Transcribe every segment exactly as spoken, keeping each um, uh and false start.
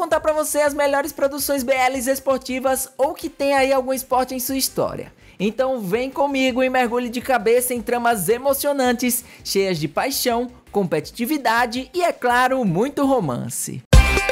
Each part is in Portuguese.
contar pra você as melhores produções B Ls esportivas ou que tem aí algum esporte em sua história. Então vem comigo e mergulhe de cabeça em tramas emocionantes, cheias de paixão, competitividade e, é claro, muito romance.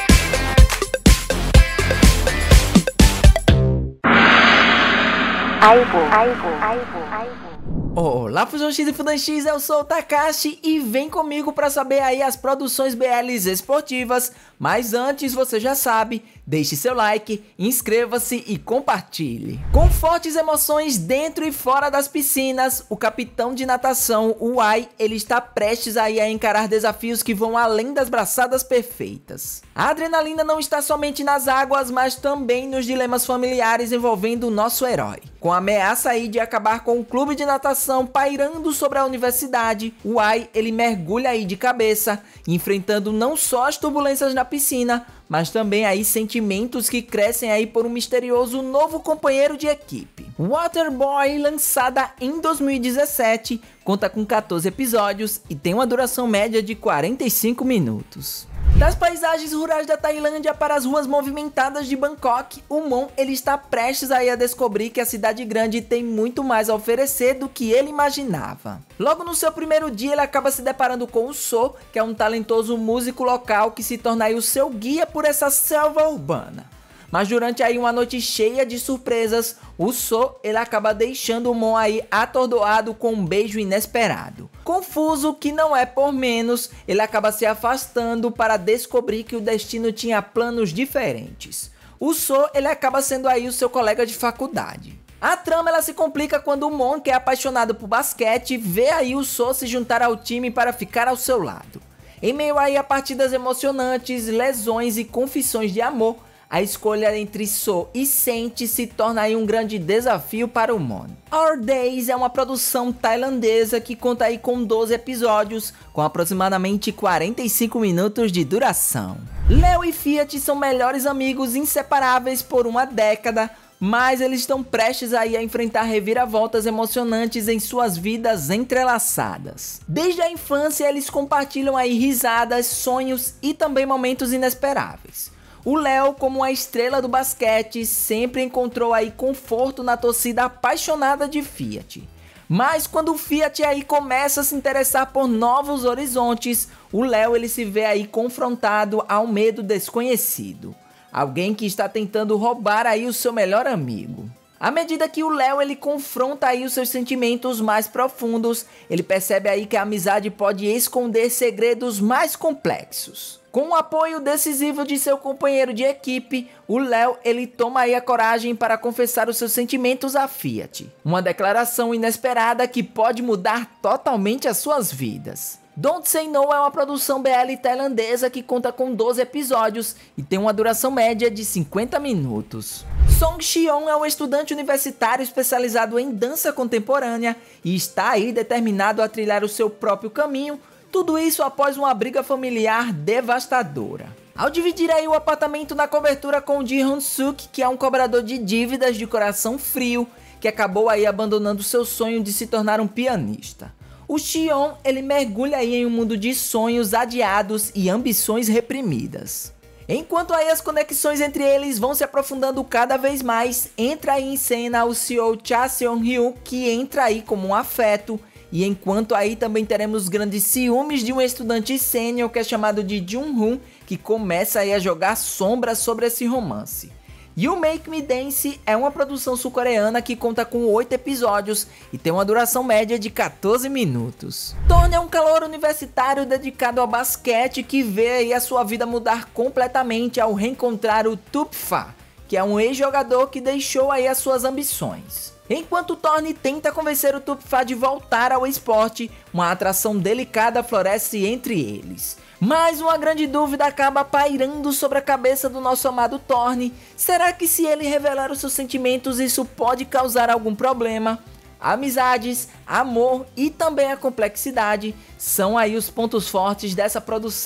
Aibo, Aibo, Aibo, Aibo. Olá, Fusão X e Fudan X, eu sou o Takashi e vem comigo pra saber aí as produções B Ls esportivas, mas antes você já sabe, deixe seu like, inscreva-se e compartilhe. Com fortes emoções dentro e fora das piscinas, o capitão de natação, o Ai, ele está prestes aí a encarar desafios que vão além das braçadas perfeitas. A adrenalina não está somente nas águas, mas também nos dilemas familiares envolvendo o nosso herói. Com a ameaça aí de acabar com o clube de natação pairando sobre a universidade, o Ai, ele mergulha aí de cabeça, enfrentando não só as turbulências na piscina, mas também aí sentimentos que crescem aí por um misterioso novo companheiro de equipe. Waterboy, lançada em dois mil e dezessete, conta com quatorze episódios e tem uma duração média de quarenta e cinco minutos. Das paisagens rurais da Tailândia para as ruas movimentadas de Bangkok, o Mon ele está prestes aí a descobrir que a cidade grande tem muito mais a oferecer do que ele imaginava. Logo no seu primeiro dia ele acaba se deparando com o So, que é um talentoso músico local que se torna aí o seu guia por essa selva urbana. Mas durante aí uma noite cheia de surpresas, o So ele acaba deixando o Mon aí atordoado com um beijo inesperado. Confuso, que não é por menos, ele acaba se afastando para descobrir que o destino tinha planos diferentes. O So ele acaba sendo aí o seu colega de faculdade. A trama ela se complica quando o Mon, que é apaixonado por basquete, vê aí o So se juntar ao time para ficar ao seu lado. Em meio aí a partidas emocionantes, lesões e confissões de amor, a escolha entre So e Senti se torna aí um grande desafio para o Mon. Our Days é uma produção tailandesa que conta aí com doze episódios, com aproximadamente quarenta e cinco minutos de duração. Leo e Fiat são melhores amigos inseparáveis por uma década, mas eles estão prestes aí a enfrentar reviravoltas emocionantes em suas vidas entrelaçadas. Desde a infância eles compartilham aí risadas, sonhos e também momentos inesperáveis. O Leo, como a estrela do basquete, sempre encontrou aí conforto na torcida apaixonada de Fiat. Mas quando o Fiat aí começa a se interessar por novos horizontes, o Leo ele se vê aí confrontado ao medo desconhecido. Alguém que está tentando roubar aí o seu melhor amigo. À medida que o Leo ele confronta aí os seus sentimentos mais profundos, ele percebe aí que a amizade pode esconder segredos mais complexos. Com o apoio decisivo de seu companheiro de equipe, o Leo ele toma aí a coragem para confessar os seus sentimentos a Fiat. Uma declaração inesperada que pode mudar totalmente as suas vidas. Don't Say No é uma produção B L tailandesa que conta com doze episódios e tem uma duração média de cinquenta minutos. Song Xion é um estudante universitário especializado em dança contemporânea e está aí determinado a trilhar o seu próprio caminho, tudo isso após uma briga familiar devastadora. Ao dividir aí o apartamento na cobertura com Ji Hoon-suk, que é um cobrador de dívidas de coração frio, que acabou aí abandonando seu sonho de se tornar um pianista. O Xion, ele mergulha aí em um mundo de sonhos adiados e ambições reprimidas. Enquanto aí as conexões entre eles vão se aprofundando cada vez mais, entra aí em cena o C E O Cha Seon-ryu, que entra aí como um afeto, e enquanto aí também teremos grandes ciúmes de um estudante sênior que é chamado de Jung-hoon, que começa aí a jogar sombras sobre esse romance. You Make Me Dance é uma produção sul-coreana que conta com oito episódios e tem uma duração média de quatorze minutos. Torne é um calouro universitário dedicado ao basquete que vê aí a sua vida mudar completamente ao reencontrar o Tupfa, que é um ex-jogador que deixou aí as suas ambições. Enquanto Torne tenta convencer o Tupfa de voltar ao esporte, uma atração delicada floresce entre eles. Mas uma grande dúvida acaba pairando sobre a cabeça do nosso amado Torne. Será que se ele revelar os seus sentimentos isso pode causar algum problema? Amizades, amor e também a complexidade são aí os pontos fortes dessa produção.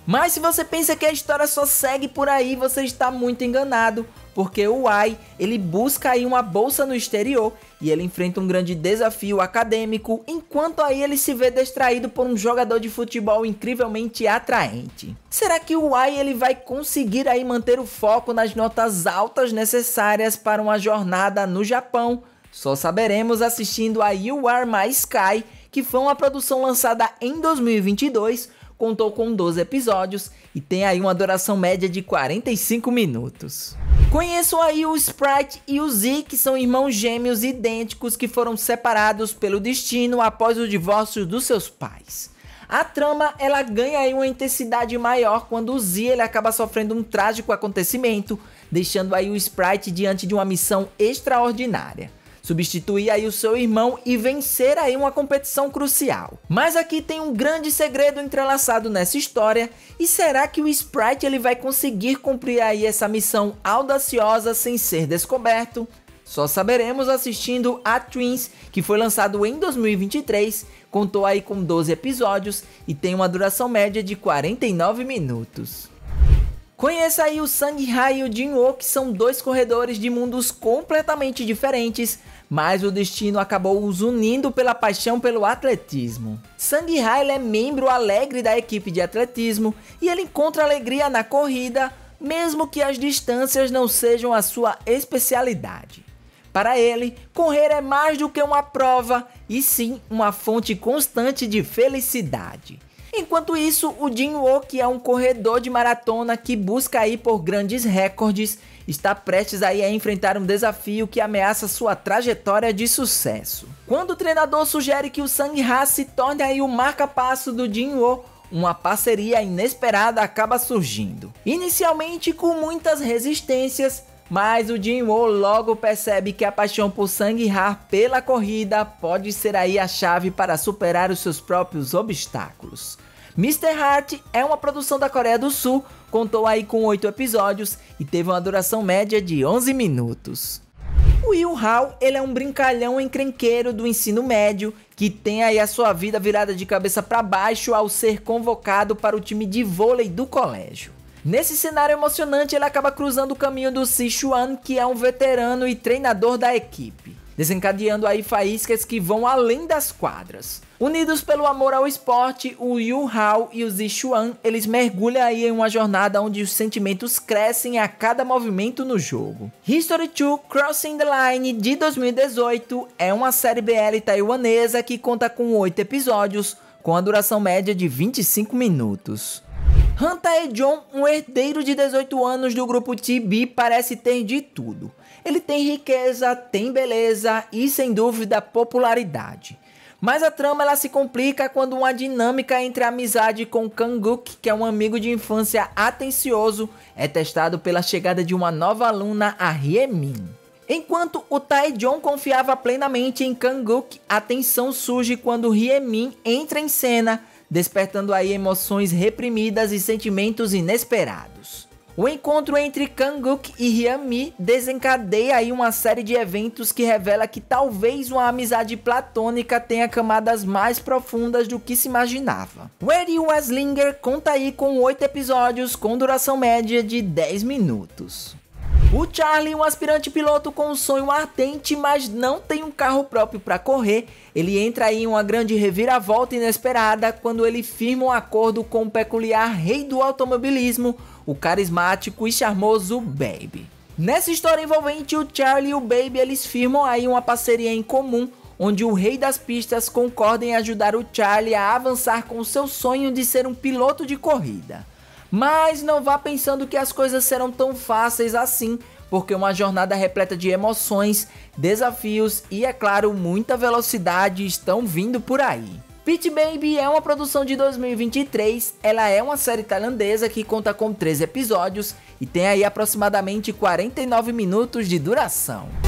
Mas se você pensa que a história só segue por aí, você está muito enganado, porque o Ai, ele busca aí uma bolsa no exterior e ele enfrenta um grande desafio acadêmico, enquanto aí ele se vê distraído por um jogador de futebol incrivelmente atraente. Será que o Ai ele vai conseguir aí manter o foco nas notas altas necessárias para uma jornada no Japão? Só saberemos assistindo a You Are My Sky, que foi uma produção lançada em dois mil e vinte e dois, contou com doze episódios e tem aí uma duração média de quarenta e cinco minutos. Conheço aí o Sprite e o Z, que são irmãos gêmeos idênticos que foram separados pelo destino após o divórcio dos seus pais. A trama ela ganha aí uma intensidade maior quando o Z ele acaba sofrendo um trágico acontecimento, deixando aí o Sprite diante de uma missão extraordinária: substituir aí o seu irmão e vencer aí uma competição crucial. Mas aqui tem um grande segredo entrelaçado nessa história, e será que o Sprite ele vai conseguir cumprir aí essa missão audaciosa sem ser descoberto? Só saberemos assistindo a Twins, que foi lançado em dois mil e vinte e três, contou aí com doze episódios e tem uma duração média de quarenta e nove minutos. Conheça aí o Sang-ha e o Jin-woo, que são dois corredores de mundos completamente diferentes, mas o destino acabou os unindo pela paixão pelo atletismo. Sang-ha ele é membro alegre da equipe de atletismo e ele encontra alegria na corrida, mesmo que as distâncias não sejam a sua especialidade. Para ele, correr é mais do que uma prova, e sim uma fonte constante de felicidade. Enquanto isso, o Jin-woo, que é um corredor de maratona que busca aí por grandes recordes, está prestes aí a enfrentar um desafio que ameaça sua trajetória de sucesso. Quando o treinador sugere que o Sang-ha se torne aí o marca-passo do Jin-woo, uma parceria inesperada acaba surgindo. Inicialmente com muitas resistências, mas o Jin-woo logo percebe que a paixão por Sang-ha pela corrida pode ser aí a chave para superar os seus próprios obstáculos. mister Heart é uma produção da Coreia do Sul, contou aí com oito episódios e teve uma duração média de onze minutos. O Yu-hao, ele é um brincalhão encrenqueiro do ensino médio que tem aí a sua vida virada de cabeça para baixo ao ser convocado para o time de vôlei do colégio. Nesse cenário emocionante, ele acaba cruzando o caminho do Sichuan, que é um veterano e treinador da equipe, desencadeando aí faíscas que vão além das quadras. Unidos pelo amor ao esporte, o Yu-hao e o Sichuan, eles mergulham aí em uma jornada onde os sentimentos crescem a cada movimento no jogo. History dois Crossing the Line de dois mil e dezoito é uma série B L taiwanesa que conta com oito episódios, com a duração média de vinte e cinco minutos. Han Tae-jong, um herdeiro de dezoito anos do grupo T B, parece ter de tudo. Ele tem riqueza, tem beleza e, sem dúvida, popularidade. Mas a trama ela se complica quando uma dinâmica entre a amizade com Kang-guk, que é um amigo de infância atencioso, é testado pela chegada de uma nova aluna, a Hye-min. Enquanto o Tae-jong confiava plenamente em Kang-guk, a tensão surge quando Hye-min entra em cena, despertando aí emoções reprimidas e sentimentos inesperados. O encontro entre Kang-guk e Hye-min desencadeia aí uma série de eventos que revela que talvez uma amizade platônica tenha camadas mais profundas do que se imaginava. Where You Was Linger conta aí com oito episódios com duração média de dez minutos. O Charlie, um aspirante piloto com um sonho ardente, mas não tem um carro próprio para correr, ele entra aí em uma grande reviravolta inesperada quando ele firma um acordo com o peculiar rei do automobilismo, o carismático e charmoso Baby. Nessa história envolvente, o Charlie e o Baby eles firmam aí uma parceria em comum, onde o rei das pistas concorda em ajudar o Charlie a avançar com o seu sonho de ser um piloto de corrida. Mas não vá pensando que as coisas serão tão fáceis assim, porque uma jornada repleta de emoções, desafios e, é claro, muita velocidade estão vindo por aí. Pitch Baby é uma produção de dois mil e vinte e três, ela é uma série tailandesa que conta com treze episódios e tem aí aproximadamente quarenta e nove minutos de duração.